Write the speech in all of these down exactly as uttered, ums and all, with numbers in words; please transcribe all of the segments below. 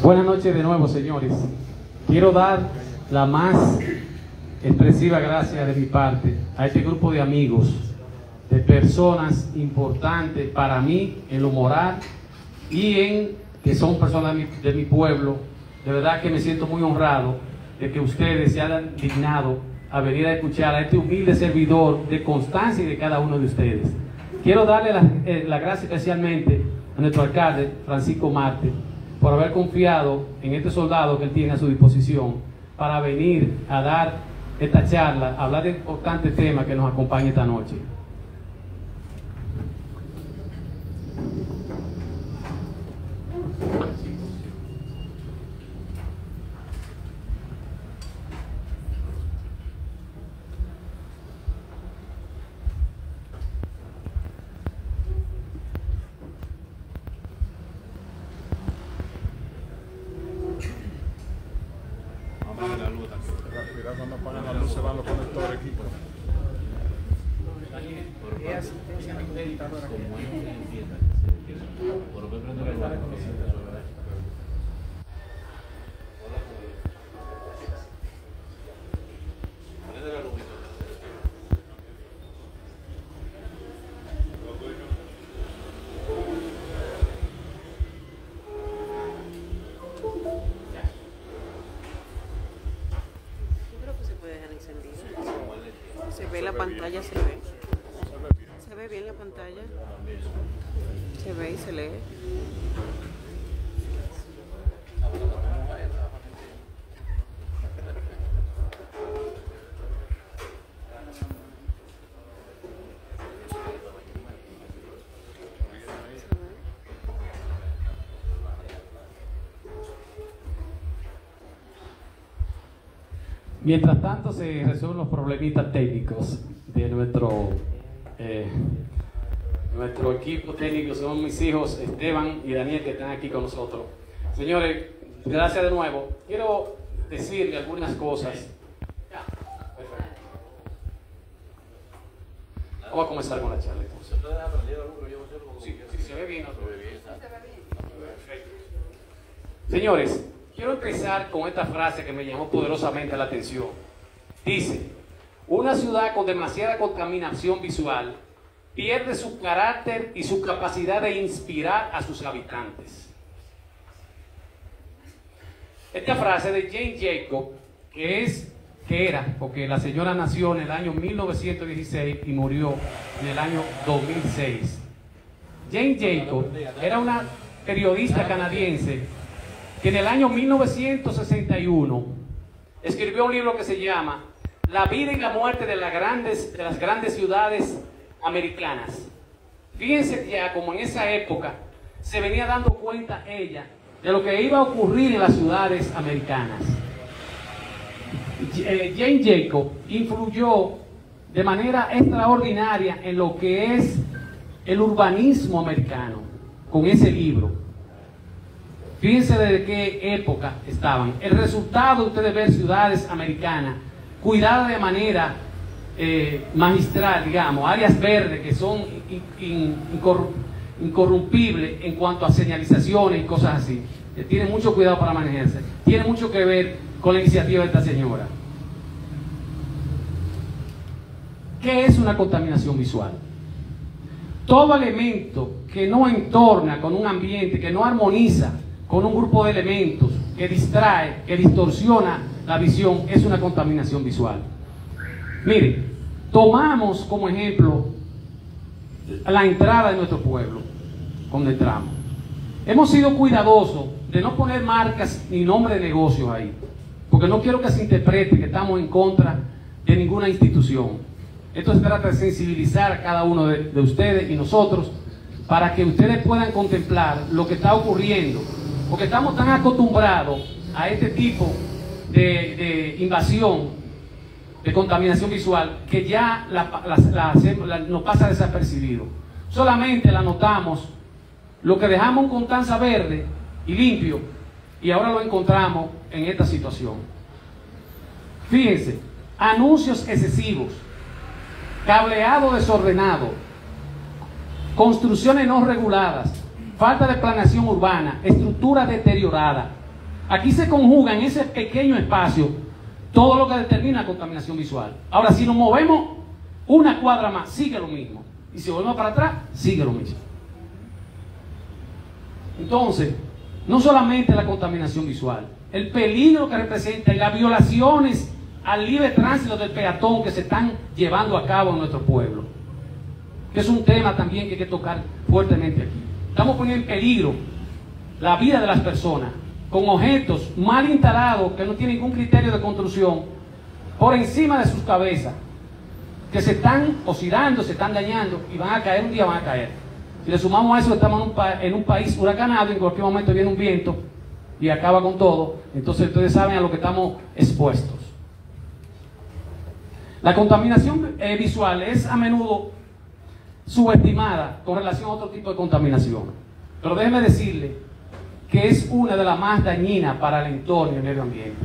Buenas noches de nuevo, señores. Quiero dar la más expresiva gracia de mi parte a este grupo de amigos, de personas importantes para mí en lo moral y en que son personas de mi, de mi pueblo. De verdad que me siento muy honrado de que ustedes se hayan dignado a venir a escuchar a este humilde servidor de Constancia y de cada uno de ustedes. Quiero darle la, eh, la gracia especialmente a nuestro alcalde, Francisco Marte, por haber confiado en este soldado que él tiene a su disposición para venir a dar esta charla, a hablar de importantes temas que nos acompaña esta noche. Cuidado cuando apagan la luz, se van los conectores aquí. Se ve la pantalla, se ve. Se ve bien la pantalla. Se ve y se lee. Mientras tanto se resuelven los problemitas técnicos de nuestro eh, nuestro equipo técnico. Son mis hijos Esteban y Daniel que están aquí con nosotros. Señores, gracias de nuevo. Quiero decirle algunas cosas. Ya, perfecto. Vamos a comenzar con la charla. Sí, sí, se ve bien, ¿no? Perfecto. Señores, quiero empezar con esta frase que me llamó poderosamente la atención. Dice: una ciudad con demasiada contaminación visual pierde su carácter y su capacidad de inspirar a sus habitantes. Esta frase de Jane Jacobs, que es, que era, porque la señora nació en el año mil novecientos dieciséis y murió en el año dos mil seis. Jane Jacobs era una periodista canadiense que en el año mil novecientos sesenta y uno escribió un libro que se llama La vida y la muerte de las grandes, de las grandes ciudades americanas. Fíjense ya como en esa época se venía dando cuenta ella de lo que iba a ocurrir en las ciudades americanas. Jane Jacobs influyó de manera extraordinaria en lo que es el urbanismo americano con ese libro. Fíjense de qué época estaban. El resultado de ustedes ver ciudades americanas cuidadas de manera eh, magistral, digamos, áreas verdes que son in, in, incorru incorrumpibles en cuanto a señalizaciones y cosas así. Eh, tienen mucho cuidado para manejarse. Tiene mucho que ver con la iniciativa de esta señora. ¿Qué es una contaminación visual? Todo elemento que no entorna con un ambiente, que no armoniza con un grupo de elementos, que distrae, que distorsiona la visión, es una contaminación visual. Mire, tomamos como ejemplo la entrada de nuestro pueblo, cuando entramos. Hemos sido cuidadosos de no poner marcas ni nombre de negocios ahí, porque no quiero que se interprete que estamos en contra de ninguna institución. Esto se trata de sensibilizar a cada uno de, de ustedes y nosotros para que ustedes puedan contemplar lo que está ocurriendo, porque estamos tan acostumbrados a este tipo de, de invasión, de contaminación visual, que ya la, la, la, la, nos pasa desapercibido. Solamente la notamos lo que dejamos en Constanza verde y limpio, y ahora lo encontramos en esta situación. Fíjense, anuncios excesivos, cableado desordenado, construcciones no reguladas, falta de planeación urbana, estructura deteriorada, Aquí se conjuga en ese pequeño espacio todo lo que determina la contaminación visual. Ahora, si nos movemos una cuadra más, sigue lo mismo. Y si volvemos para atrás, sigue lo mismo. Entonces, no solamente la contaminación visual, el peligro que representa y las violaciones al libre tránsito del peatón que se están llevando a cabo en nuestro pueblo, que es un tema también que hay que tocar fuertemente aquí. Estamos poniendo en peligro la vida de las personas con objetos mal instalados que no tienen ningún criterio de construcción por encima de sus cabezas, que se están oxidando, se están dañando y van a caer, un día van a caer. Si le sumamos a eso que estamos en un, pa en un país huracanado, en cualquier momento viene un viento y acaba con todo, entonces ustedes saben a lo que estamos expuestos. La contaminación eh, visual es a menudo subestimada con relación a otro tipo de contaminación, pero déjeme decirle que es una de las más dañinas para el entorno y el medio ambiente.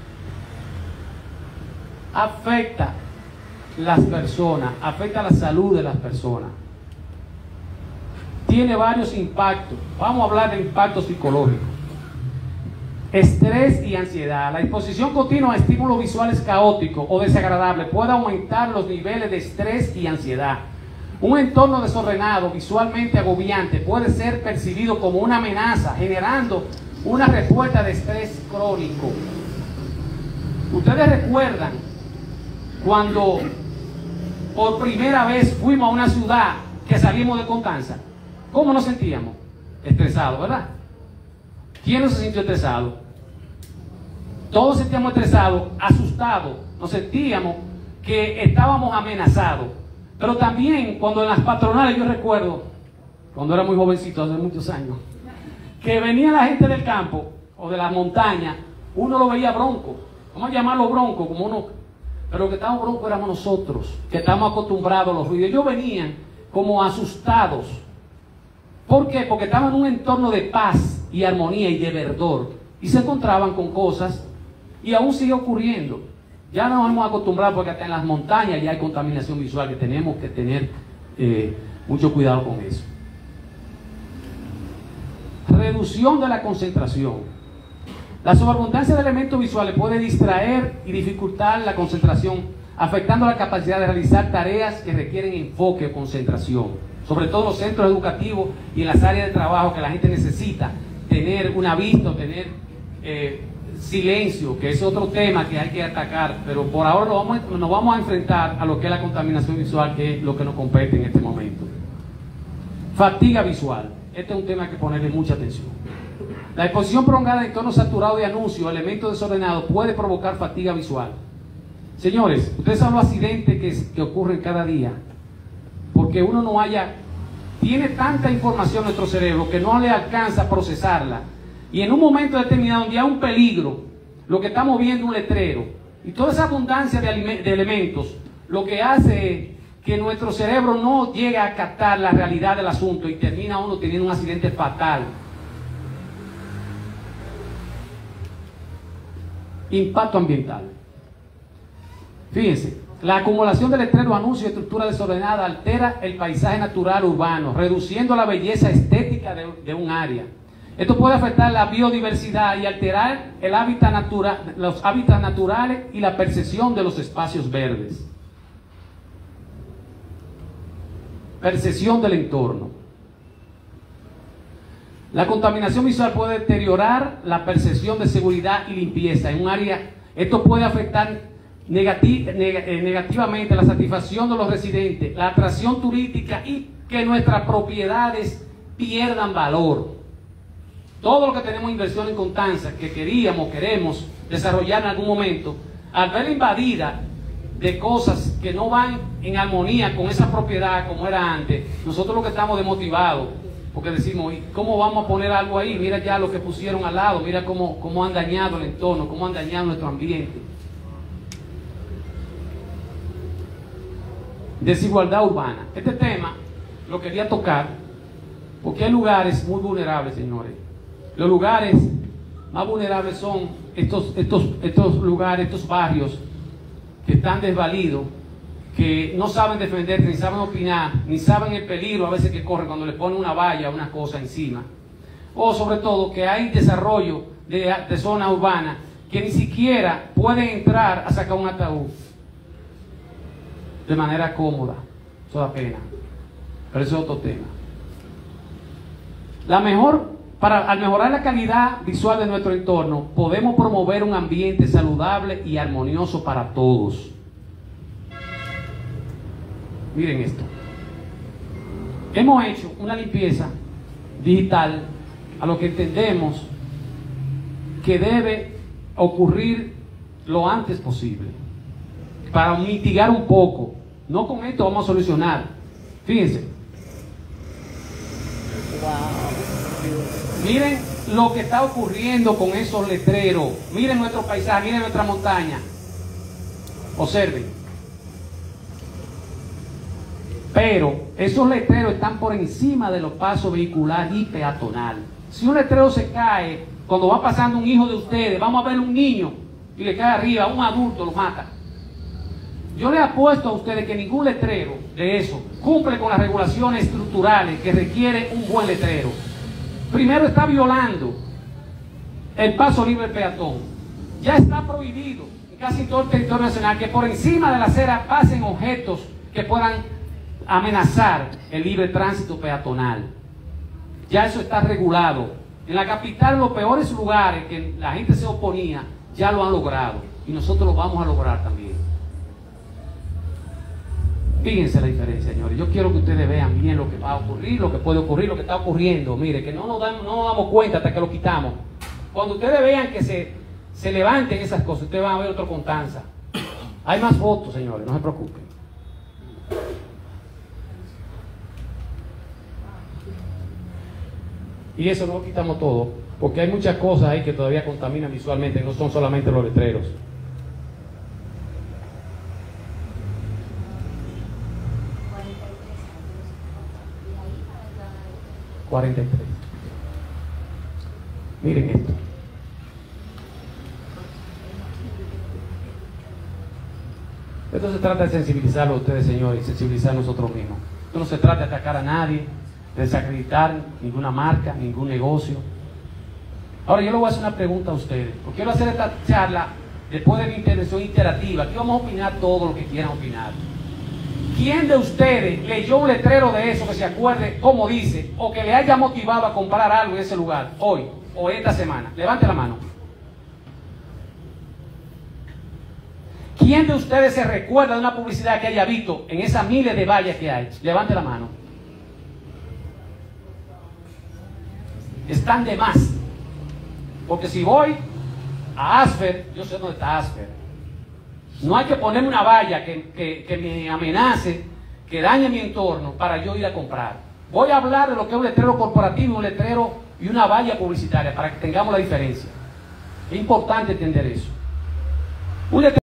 Afecta las personas, afecta la salud de las personas. Tiene varios impactos. Vamos a hablar de impactos psicológicos. Estrés y ansiedad. La exposición continua a estímulos visuales caóticos o desagradables puede aumentar los niveles de estrés y ansiedad. Un entorno desordenado, visualmente agobiante, puede ser percibido como una amenaza, generando una respuesta de estrés crónico. Ustedes recuerdan cuando por primera vez fuimos a una ciudad que salimos de Constanza. ¿Cómo nos sentíamos? Estresados, ¿verdad? ¿Quién no se sintió estresado? Todos sentíamos estresados, asustados, nos sentíamos que estábamos amenazados. Pero también cuando en las patronales, yo recuerdo, cuando era muy jovencito, hace muchos años, que venía la gente del campo o de las montañas, uno lo veía bronco, vamos a llamarlo bronco, como uno, pero lo que estábamos bronco éramos nosotros, que estamos acostumbrados a los ruidos. Ellos venían como asustados. ¿Por qué? Porque estaban en un entorno de paz y armonía y de verdor, y se encontraban con cosas, y aún sigue ocurriendo. Ya nos hemos acostumbrado porque hasta en las montañas ya hay contaminación visual, que tenemos que tener eh, mucho cuidado con eso. Reducción de la concentración. La sobreabundancia de elementos visuales puede distraer y dificultar la concentración, afectando la capacidad de realizar tareas que requieren enfoque o concentración, sobre todo en los centros educativos y en las áreas de trabajo que la gente necesita tener una vista o tener eh, silencio, que es otro tema que hay que atacar, pero por ahora nos vamos, nos vamos a enfrentar a lo que es la contaminación visual, que es lo que nos compete en este momento. Fatiga visual. Este es un tema que hay que ponerle mucha atención. La exposición prolongada en entornos saturados de anuncios, elementos desordenados, puede provocar fatiga visual. Señores, ustedes saben los accidentes que, que ocurren cada día, porque uno no haya, tiene tanta información en nuestro cerebro que no le alcanza a procesarla. Y en un momento determinado, donde hay un peligro, lo que estamos viendo es un letrero, y toda esa abundancia de, de elementos, lo que hace es que nuestro cerebro no llega a captar la realidad del asunto y termina uno teniendo un accidente fatal. Impacto ambiental. Fíjense, la acumulación de letreros, anuncios y estructura desordenada altera el paisaje natural urbano, reduciendo la belleza estética de, de un área. Esto puede afectar la biodiversidad y alterar el hábitat natural, los hábitats naturales y la percepción de los espacios verdes. Percepción del entorno. La contaminación visual puede deteriorar la percepción de seguridad y limpieza en un área. Esto puede afectar negati neg eh, negativamente la satisfacción de los residentes, la atracción turística y que nuestras propiedades pierdan valor. Todo lo que tenemos inversión en Constanza, que queríamos, queremos desarrollar en algún momento, al verla invadida de cosas que no van en armonía con esa propiedad como era antes, nosotros lo que estamos desmotivados, porque decimos, ¿cómo vamos a poner algo ahí? Mira ya lo que pusieron al lado, mira cómo, cómo han dañado el entorno, cómo han dañado nuestro ambiente. Desigualdad urbana. Este tema lo quería tocar porque hay lugares muy vulnerables, señores. Los lugares más vulnerables son estos, estos, estos lugares, estos barrios que están desvalidos, que no saben defenderse, ni saben opinar, ni saben el peligro a veces que corren cuando les ponen una valla o una cosa encima. o sobre todo que hay desarrollo de, de zona urbana que ni siquiera pueden entrar a sacar un ataúd de manera cómoda. Eso da pena, pero eso es otro tema. La mejor, para, al mejorar la calidad visual de nuestro entorno, podemos promover un ambiente saludable y armonioso para todos. Miren esto. Hemos hecho una limpieza digital a lo que entendemos que debe ocurrir lo antes posible para mitigar un poco. No con esto vamos a solucionar. Fíjense. Miren lo que está ocurriendo con esos letreros. Miren nuestro paisaje, miren nuestra montaña. Observen. Pero esos letreros están por encima de los pasos vehicular y peatonal. Si un letrero se cae, cuando va pasando un hijo de ustedes, vamos a ver un niño y le cae arriba, un adulto lo mata. Yo le apuesto a ustedes que ningún letrero de eso cumple con las regulaciones estructurales que requiere un buen letrero. Primero, está violando el paso libre peatón. Ya está prohibido en casi todo el territorio nacional que por encima de la acera pasen objetos que puedan amenazar el libre tránsito peatonal. Ya eso está regulado. En la capital, en los peores lugares que la gente se oponía, ya lo han logrado. Y nosotros lo vamos a lograr también. Fíjense la diferencia, señores. Yo quiero que ustedes vean bien lo que va a ocurrir, lo que puede ocurrir, lo que está ocurriendo. Mire, que no nos damos, no nos damos cuenta hasta que lo quitamos. Cuando ustedes vean que se, se levanten esas cosas, ustedes van a ver otro Constanza. Hay más fotos, señores, no se preocupen. Y eso no lo quitamos todo, porque hay muchas cosas ahí que todavía contaminan visualmente, no son solamente los letreros. cuarenta y tres. Miren esto. Esto se trata de sensibilizarlo a ustedes, señores, y sensibilizar a nosotros mismos. Esto no se trata de atacar a nadie, de desacreditar ninguna marca, ningún negocio. Ahora yo le voy a hacer una pregunta a ustedes, porque quiero hacer esta charla después de mi intervención interactiva. Aquí vamos a opinar todo lo que quieran opinar. ¿Quién de ustedes leyó un letrero de eso que se acuerde cómo dice, o que le haya motivado a comprar algo en ese lugar hoy o esta semana? Levante la mano. ¿Quién de ustedes se recuerda de una publicidad que haya visto en esas miles de vallas que hay? Levante la mano. Están de más. Porque si voy a Asfer, yo sé dónde está Asfer. No hay que ponerme una valla que, que, que me amenace, que dañe mi entorno para yo ir a comprar. Voy a hablar de lo que es un letrero corporativo, un letrero y una valla publicitaria para que tengamos la diferencia. Es importante entender eso. Un letrero